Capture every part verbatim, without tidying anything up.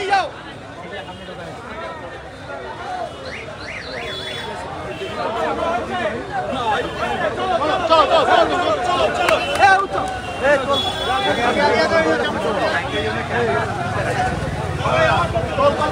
যাও। চলো চলো চলো চলো হ্যাঁ উঠো এই চল আগে আগে আগে চল চল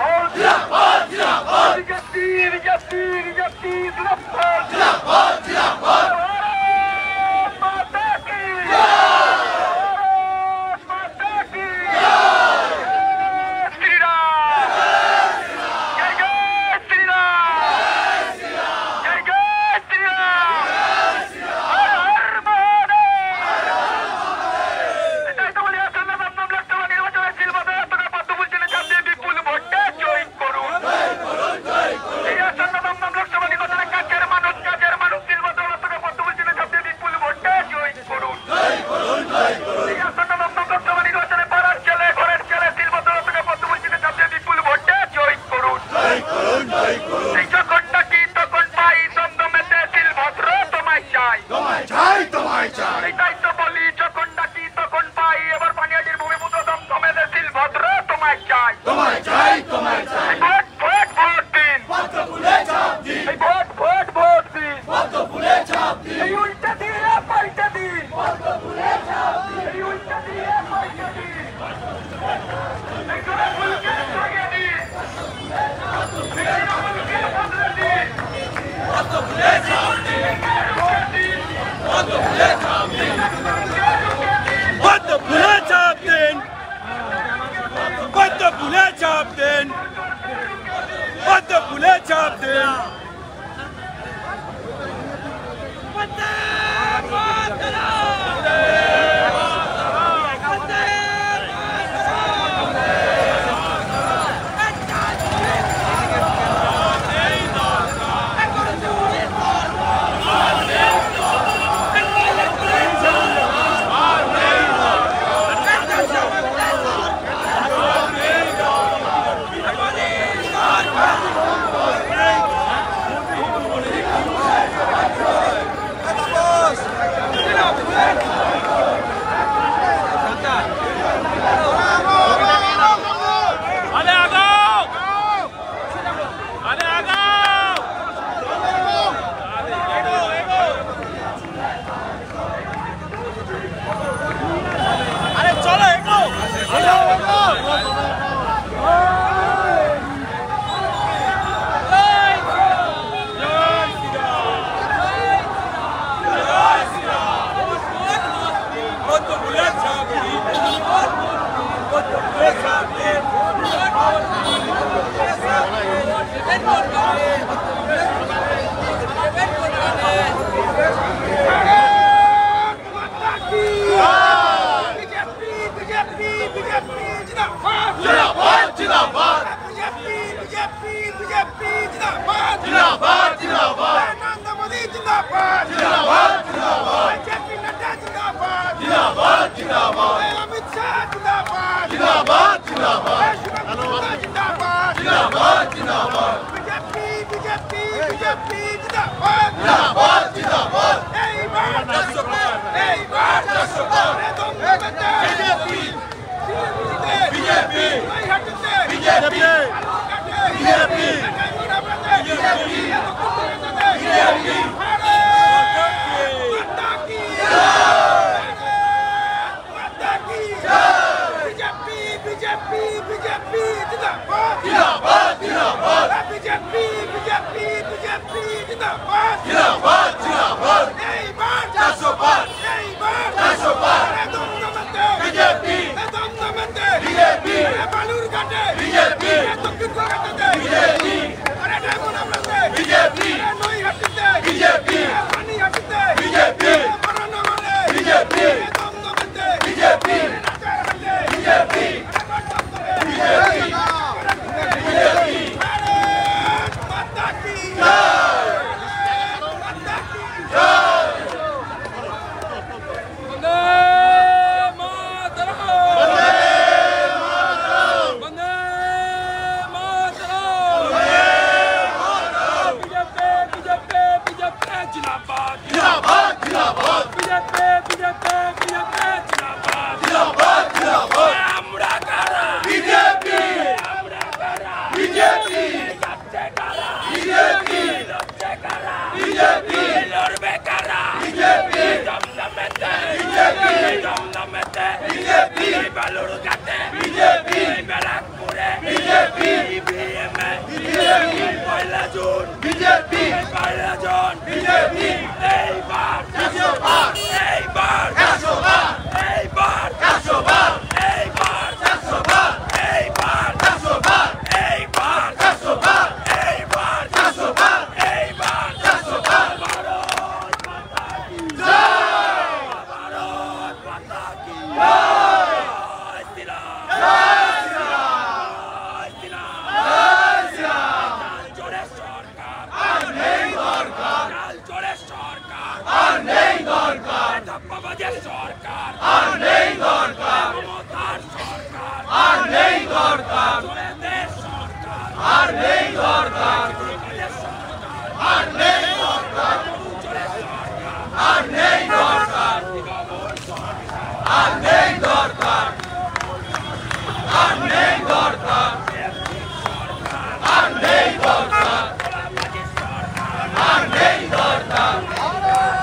Tira, tira, tira, tira, tira, tira, এই উল্টা দিয়ে পাল্টা দিন এই উল্টা দিয়ে পাল্টা দিন একজনের ফুলকে লাগিয়ে দিন একজনের ফুলকে বদলে দিন কত ফুলে ছাপ দিন কত ফুলে ছাপ দিন কত ফুলে ছাপ দিন কত ফুলে ছাপ দিন কত ফুলে ছাপ দিন Arnei Dorta!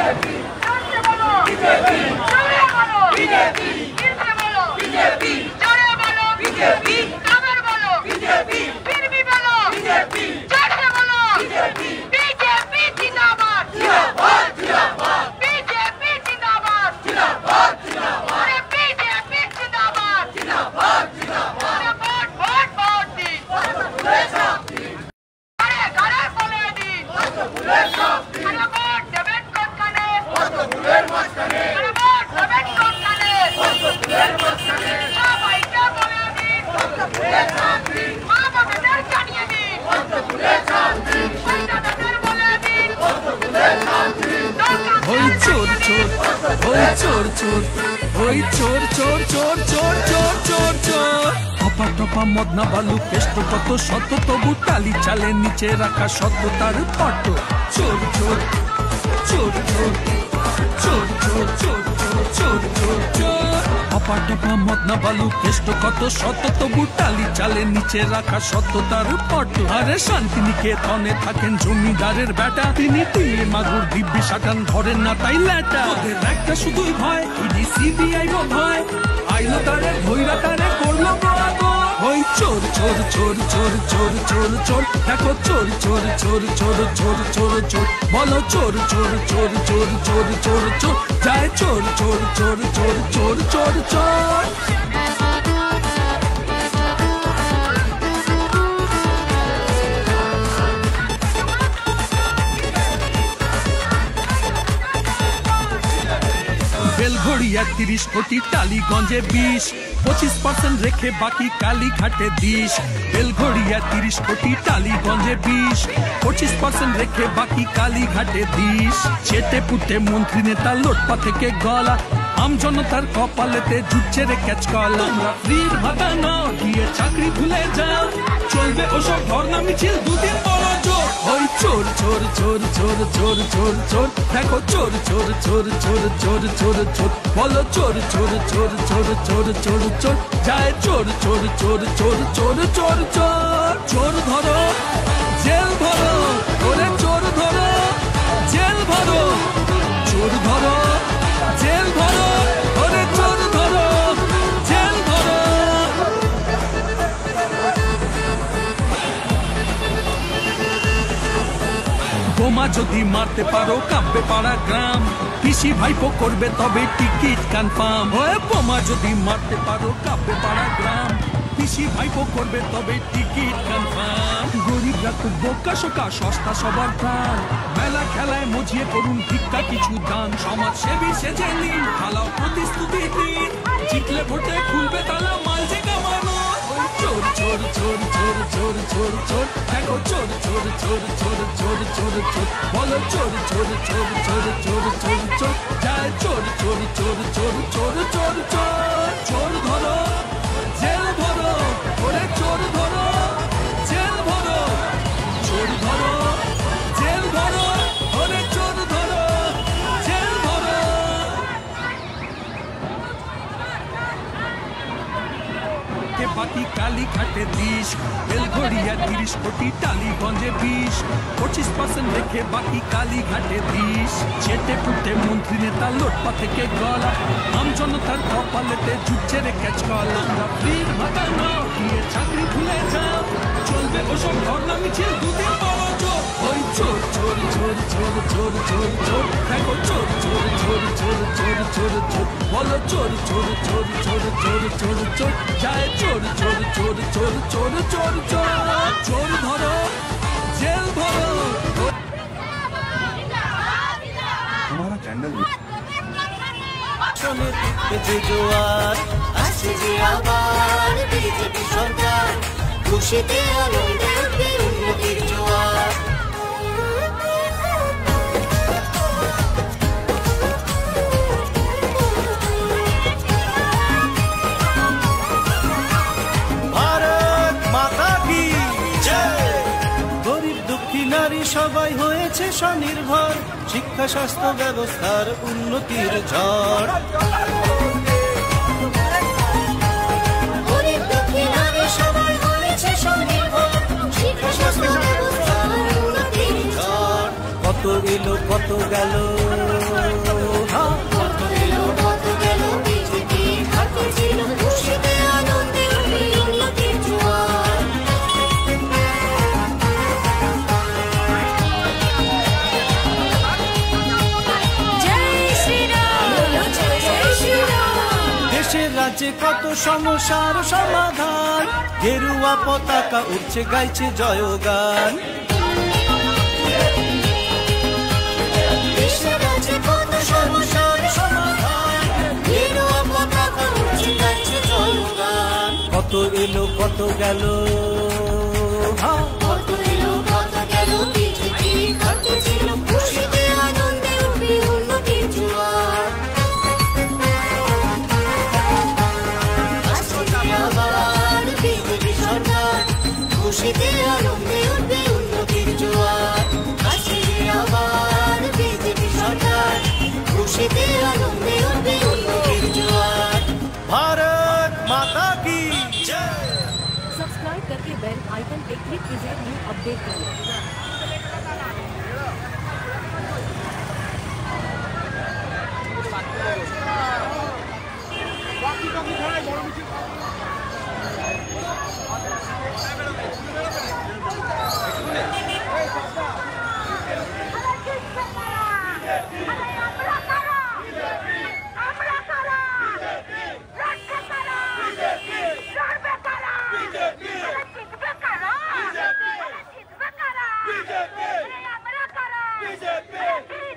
মদনা বালু কেষ্ট কত শত তবু টালি চালে নিচে রাখা সত্য তার পট চোর চোর চোর চোর চোর চোর চোর চোর চোর চোর অপা টপা মদনা বালু কেষ্ট কত শত তবু টালি চালে নিচে রাখা সত্য তার পট আরে শান্তিনিকেতনে থাকেন জমিদারের বেটা তিনি টিলে মাগুর দিব্যি সাটান ধরেন না তাই ল্যাটা ওদের একটা শুধুই ভয় ইডি সিবিআই ভয় আইলো তারে ভৈরা তারে করলো ওই চোর চোর চোর চোর চোর চোর চোর দেখো চোর চোর চোর চোর চোর চোর চোর বলো চোর চোর চোর চোর চোর চোর চোর যায় চোর চোর চোর চোর চোর চোর চোর বেলঘড়িয়া তিরিশ কোটি টালিগঞ্জে বিশ পঁচিশ পার্সেন্ট রেখে বাকি কালীঘাটে দিস বেলঘড়িয়া তিরিশ কোটি টালিগঞ্জে বিশ পঁচিশ পার্সেন্ট রেখে বাকি কালীঘাটে দিস চেটে পুটে মন্ত্রী নেতা লোটপা থেকে গলা আম জনতার কপালেতে জুটছে রে ক্যাচ কলা তোমরা ফ্রির ভাতা নাও দিয়ে চাকরি ভুলে যাও চলবে ওসব ধর্ণা মিছিল দুদিন বড় জোর ওই চোর চোর চোর চোর চোর চোর চোর দেখো চোর চোর চোর চোর চোর চোর চোর বলো চোর চোর চোর চোর চোর চোর চোর যায় চোর চোর চোর চোর চোর চোর চোর চোর ধরো জেল ভরো ওরে চোর ধরো জেল ভরো চোর ধরো জেল ভরো ওরে চোর ধরো জেল ভরো বোমা যদি মারতে পারো কাঁপবে পাড়া গ্রাম পিসি ভাইপো করবে তবে টিকিট কনফার্ম হয়ে বোমা যদি মারতে পারো কাঁপবে পাড়া গ্রাম পিসি ভাইপো করবে তবে টিকিট কনফার্ম গরিবরা খুব বোকা শোকা সস্তা সবার প্রাণ মেলা খেলায় মজিয়ে করুন ভিক্ষা কিছু দান সমাজ সেবী সেজে নিন খালাও প্রতিশ্রুতি দিন জিতলে ভোটে খুলবে তালা মালজে কামানো চোর চোর চোর চোর চোর চোর চোর দেখো চোর চোর চোর চোর চোর চোর চোর বলো চোর চোর চোর চোর চোর চোর চোর যায় চোর চোর চোর চোর চোর চোর চোর চোর ধরো জেল ভরো ওরে চোর ধরো জেল ভরো চোর ধরো জেল ভরো ওরে চোর ধরো জেল ভরো বাকি কালীঘাটে দিস বেলঘড়িয়া তিরিশ কোটি টালিগঞ্জে বিশ পঁচিশ পার্সেন্ট রেখে বাকি কালীঘাটে দিস চেটে পুটে মন্ত্রী নেতা লোটপা থেকে গলা আম জনতার কপালেতে জুটছে রে ক্যাচ কলা ফ্রির ভাতা নাও দিয়ে চাকরি ভুলে যাও চলবে ওসব ধর্ণা মিছিল দুদিন বড় জোর ওই চোর চোর চোর চোর চোর চোর চোর দেখো চোর চোর চোর চোর চোর চোর চোর বলো চোর চোর চোর চোর চোর চোর চোর যায় চোর চোর চোর চোর চোর চোর চোর চোর ধরো জেল ভরো हमारा चैनल জোয়ার আসছে যে আবার বিজেপি সরকার খুশিতে আনন্দে উন্নতির জোয়ার সবাই হয়েছে স্বনির্ভর শিক্ষা স্বাস্থ্য ব্যবস্থার উন্নতির ঝড় কত এলো কত গেল আছে কত সমস্যার সমাধান, গেরুয়া পতাকা উঠছে গাইছে জয়গান। দেশের আছে কত সমস্যার সমাধান, গেরুয়া পতাকা উঠছে গাইছে জয়গান। কত এলো কত গেল, কত এলো কত গেল, বিজেপি কাছে ছিল খুশিতে আনন্দে উঠবে উন্নতির জোয়ার। আবার বিজেপি সরকার, খুশিতে আনন্দে উঠবে উন্নতির জোয়ার। আসে আবার বিজেপি সরকার, খুশিতে আনন্দে উঠবে উন্নতির জোয়ার। भारत माता की जय। सब्सक्राइब करके बेल आइकन पे क्लिक कीजिए न्यू अपडेट के लिए। বিজেপি